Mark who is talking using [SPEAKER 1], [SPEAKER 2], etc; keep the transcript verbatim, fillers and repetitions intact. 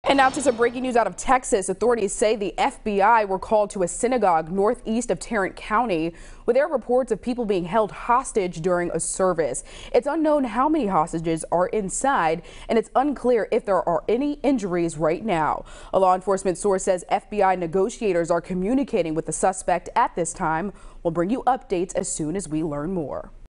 [SPEAKER 1] And now to some breaking news out of Texas. Authorities say the F B I were called to a synagogue northeast of Tarrant County, where there are reports of people being held hostage during a service. It's unknown how many hostages are inside, and it's unclear if there are any injuries right now. A law enforcement source says F B I negotiators are communicating with the suspect at this time. We'll bring you updates as soon as we learn more.